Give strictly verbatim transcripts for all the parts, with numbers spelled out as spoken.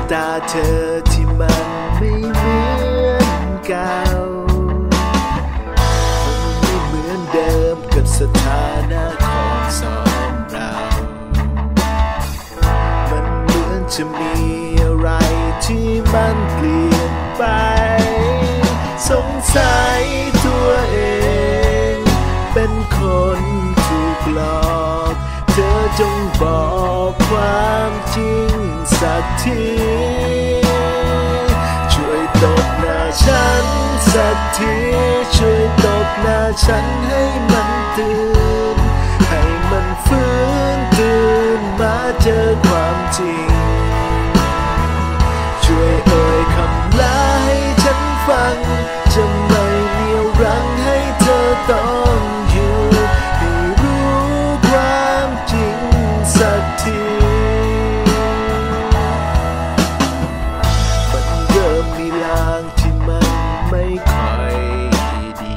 ตาเธอที่มันไม่เหมือนเก่ามันไม่เหมือนเดิมกับสถานะของสองเรามันเหมือนจะมีอะไรที่มันเปลี่ยนไปสงสัยตัวเองเป็นคนถูกหลอกเธอจงบอกความจริงสักทีช่วยตบหน้าฉันสักทีช่วยตบหน้าฉันให้มันตื่นให้มันฟื้นตื่นมาเจอความจริงช่วยเอ่ยคำลาให้ฉันฟังจะไม่เหนี่ยวรั้งให้เธอต้องอยู่ให้รู้ความจริงสักทีมันเริ่มมีลางที่มันไม่ค่อยดี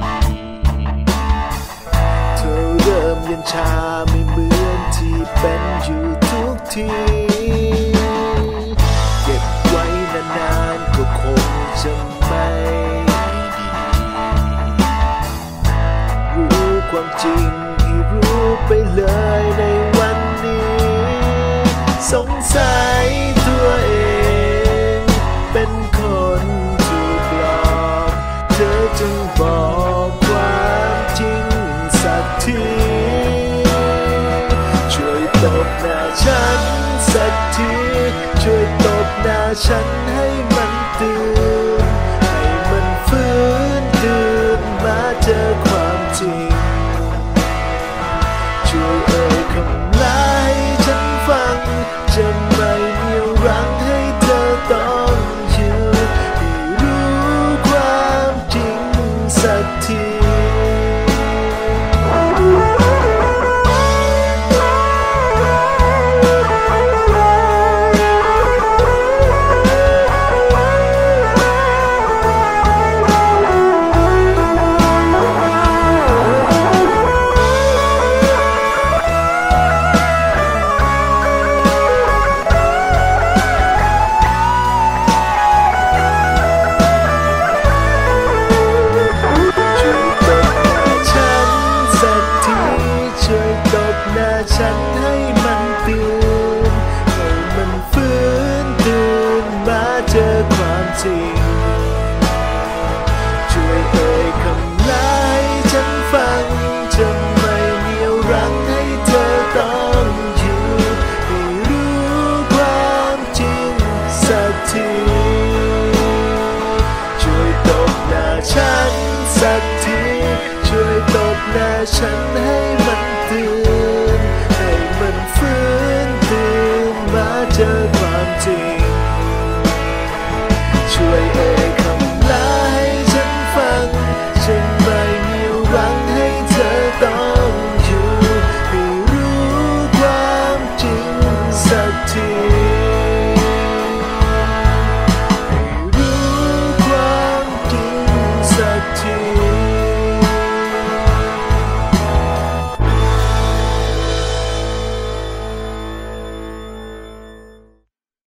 เธอเริ่มเย็นชาไม่เหมือนที่เป็นอยู่ทุกทีเก็บไว้นานๆก็คงจะไม่ดีรู้ความจริงให้รู้ไปเลยในวันนี้สงสัยตัวเองเป็นคนถูกหลอกเธอจึงบอกความจริงสักทีช่วยตบหน้าฉันสักทีช่วยตบหน้าฉันให้มันตื่นให้มันฟื้นตื่นมาเจอความจริงช่วยเอ่ยคำลาให้ฉันฟังจะไม่เหนี่ยวรั้งให้เธอต้องอยู่ให้รู้ความจริงสักทีฉันให้มันตื่นให้มันฟื้นตื่นมาเจอความจริงช่วยเอ่ยคำลาให้ฉันฟังจะไม่เหนี่ยวรั้งให้เธอต้องอยู่ให้รู้ความจริงสักทีช่วยตบหน้าฉันสักทีช่วยตบหน้าฉันให้มันตื่นฟื้นตื่นมาเจอความจริง